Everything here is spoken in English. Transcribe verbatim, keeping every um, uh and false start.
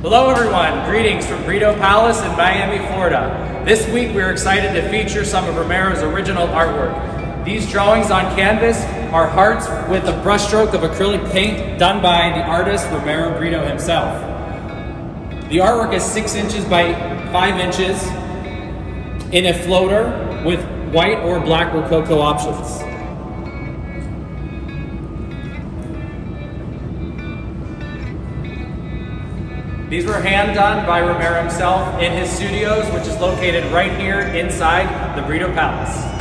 Hello everyone, greetings from Brito Palace in Miami, Florida. This week we're excited to feature some of Romero's original artwork. These drawings on canvas are hearts with a brushstroke of acrylic paint done by the artist Romero Brito himself. The artwork is six inches by five inches in a floater with white or black Rococo options. These were hand done by Romero himself in his studios, which is located right here inside the Brito Palace.